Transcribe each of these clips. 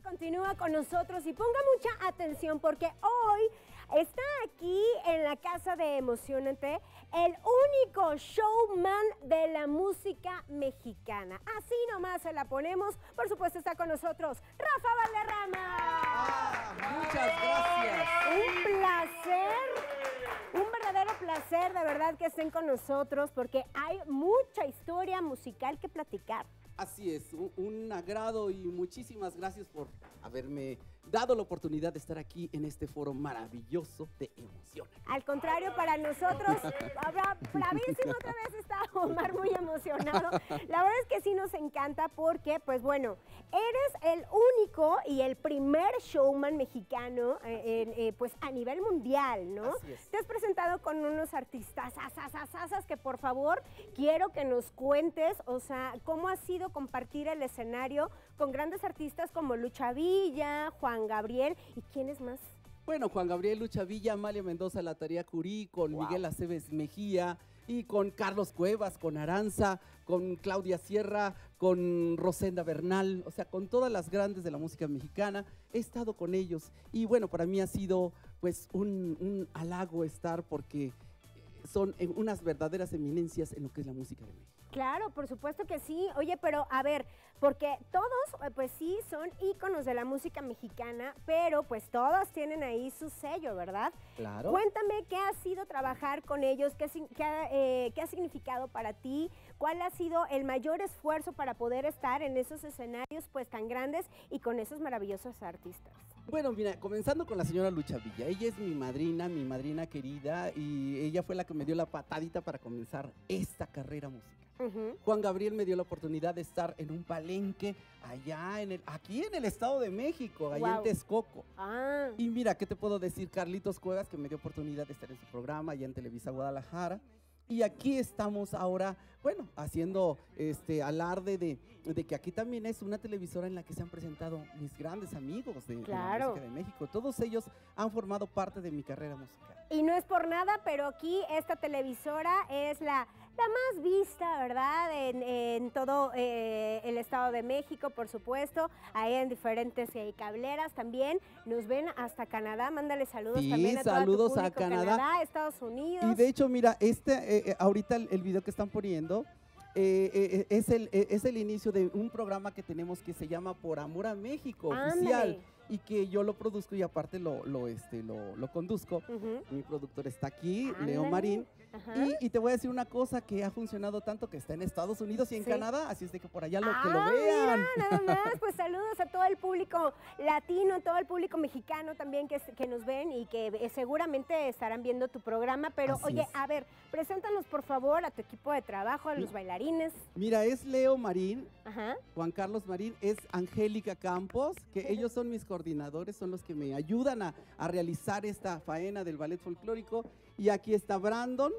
Continúa con nosotros y ponga mucha atención porque hoy está aquí en la Casa de Emocionante el único showman de la música mexicana. Así nomás se la ponemos. Por supuesto está con nosotros Rafa Valderrama. Muchas gracias. Un placer, un verdadero placer de verdad que estén con nosotros porque hay mucha historia musical que platicar. Así es, un agrado y muchísimas gracias por haberme dado la oportunidad de estar aquí en este foro maravilloso de emoción. Al contrario, para nosotros, bravísimo, otra vez está Omar muy emocionado. La verdad es que sí nos encanta porque, pues bueno, eres el único y el primer showman mexicano pues a nivel mundial, ¿no? Así es. Te has presentado con unos artistas que por favor quiero que nos cuentes, o sea, cómo ha sido compartir el escenario con grandes artistas como Lucha Villa, Juan Gabriel y ¿quiénes más? Bueno, Juan Gabriel, Lucha Villa, Amalia Mendoza, La Tarea Curí, con Miguel Aceves Mejía y con Carlos Cuevas, con Aranza, con Claudia Sierra, con Rosenda Bernal, o sea, con todas las grandes de la música mexicana, he estado con ellos y bueno, para mí ha sido pues un halago estar porque son unas verdaderas eminencias en lo que es la música de México. Claro, por supuesto que sí. Oye, pero a ver, porque todos, pues sí, son íconos de la música mexicana, pero pues todos tienen ahí su sello, ¿verdad? Claro. Cuéntame qué ha sido trabajar con ellos, qué ha significado para ti, cuál ha sido el mayor esfuerzo para poder estar en esos escenarios pues tan grandes y con esos maravillosos artistas. Bueno, mira, comenzando con la señora Lucha Villa, ella es mi madrina querida y ella fue la que me dio la patadita para comenzar esta carrera musical. Juan Gabriel me dio la oportunidad de estar en un palenque allá aquí en el Estado de México, allá en Texcoco. Y mira, ¿qué te puedo decir? Carlitos Cuevas, que me dio oportunidad de estar en su programa allá en Televisa Guadalajara. Y aquí estamos ahora, bueno, haciendo alarde de que aquí también es una televisora en la que se han presentado mis grandes amigos de la música de México. Todos ellos han formado parte de mi carrera musical. Y no es por nada, pero aquí esta televisora es la más vista, ¿verdad? En todo el Estado de México, por supuesto. Ahí en diferentes cableras también. Nos ven hasta Canadá. Mándale saludos también a saludos todo tu público, a Canadá, Estados Unidos. Y de hecho, mira, ahorita el video que están poniendo es el inicio de un programa que tenemos que se llama Por Amor a México, oficial. Y que yo lo produzco y aparte lo conduzco. Mi productor está aquí, Leo Marín. Y te voy a decir una cosa que ha funcionado tanto que está en Estados Unidos y en Canadá, así es de que por allá que lo vean. Mira, nada más, pues saludos a todo el público latino, todo el público mexicano también que nos ven y que seguramente estarán viendo tu programa, pero oye, a ver, preséntanos por favor a tu equipo de trabajo, a los bailarines. Mira, es Leo Marín, Juan Carlos Marín, es Angélica Campos, que ellos son mis coordinadores, son los que me ayudan a realizar esta faena del ballet folclórico. Y aquí está Brandon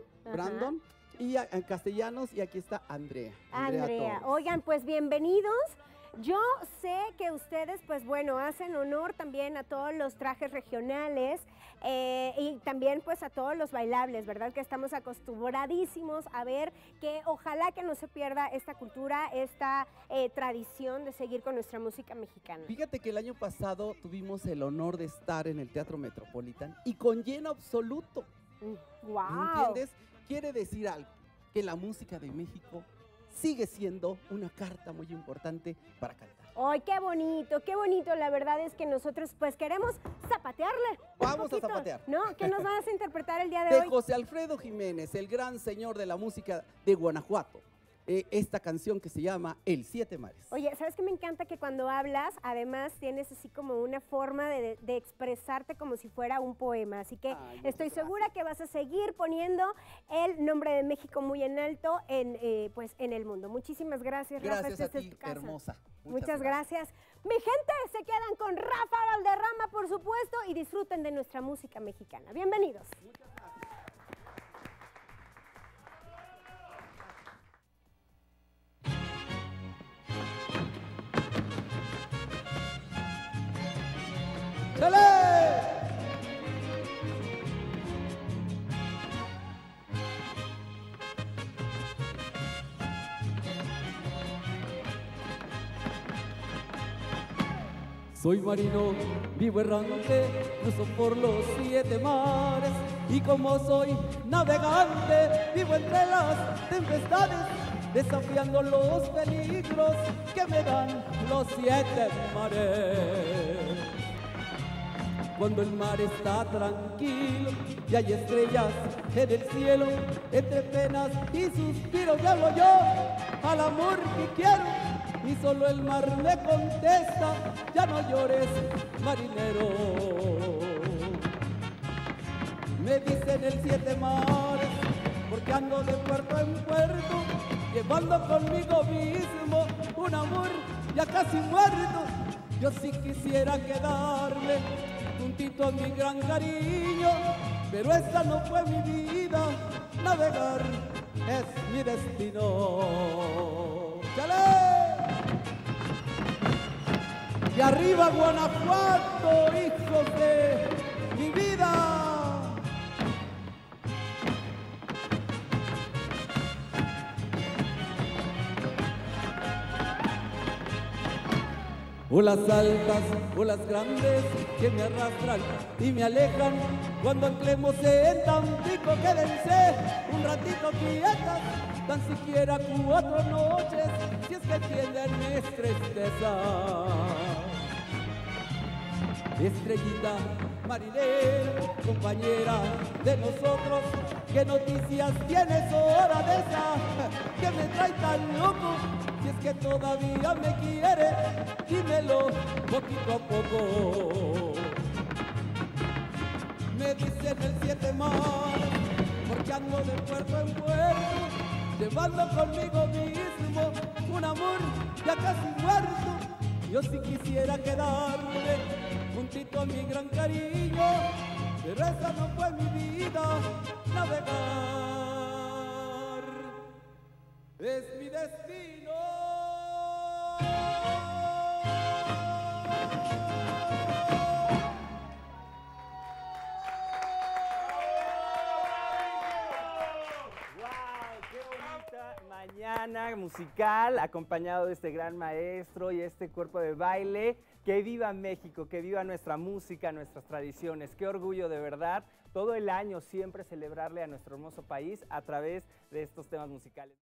y Castellanos, y aquí está Andrea. Oigan, pues bienvenidos. Yo sé que ustedes, pues bueno, hacen honor también a todos los trajes regionales y también pues a todos los bailables, ¿verdad? Que estamos acostumbradísimos a ver, que ojalá que no se pierda esta cultura, esta tradición de seguir con nuestra música mexicana. Fíjate que el año pasado tuvimos el honor de estar en el Teatro Metropolitan y con lleno absoluto. ¡Wow! ¿Entiendes? Quiere decir algo, que la música de México sigue siendo una carta muy importante para cantar. ¡Ay, qué bonito! La verdad es que nosotros pues queremos zapatearle. Vamos a zapatear. ¿No? ¿Qué nos vas a interpretar el día de hoy? De José Alfredo Jiménez, el gran señor de la música de Guanajuato. Esta canción que se llama El Siete Mares. Oye, ¿sabes qué me encanta? Que cuando hablas, además tienes así como una forma de expresarte como si fuera un poema. Así que estoy segura que vas a seguir poniendo el nombre de México muy en alto pues en el mundo. Muchísimas gracias, Rafa. Gracias a ti, hermosa. Muchas gracias. Mi gente, se quedan con Rafa Valderrama, por supuesto, y disfruten de nuestra música mexicana. Bienvenidos. Muchas gracias. ¡Dale! Soy marino, vivo errante, cruzo por los 7 mares. Y como soy navegante, vivo entre las tempestades, desafiando los peligros que me dan los 7 mares. Cuando el mar está tranquilo y hay estrellas en el cielo, entre penas y suspiros le hablo yo al amor que quiero, y solo el mar me contesta: ya no llores, marinero. Me dicen el 7 mares porque ando de puerto en puerto, llevando conmigo mismo un amor ya casi muerto. Yo sí quisiera quedarme juntito a mi gran cariño, pero esta no fue mi vida, navegar es mi destino. ¡Chale! Y arriba Guanajuato, hijos de mi vida. Olas altas, olas grandes que me arrastran y me alejan. Cuando anclemos en Tampico, quédense un ratito quietas, tan siquiera 4 noches, si es que entienden mis tristezas. Estrellita marinera, compañera de nosotros, ¿qué noticias tienes ahora de esa que me trae tan loco? Si es que todavía me quiere, dímelo poquito a poco. Me dicen el 7 mares porque ando de puerto en puerto, llevando conmigo mismo un amor ya casi muerto. Yo sí quisiera quedarme juntito a mi gran cariño, pero esa no fue mi vida, navegar es mi destino. Mañana musical, acompañado de este gran maestro y este cuerpo de baile. Que viva México, que viva nuestra música, nuestras tradiciones. Qué orgullo de verdad, todo el año siempre celebrarle a nuestro hermoso país a través de estos temas musicales.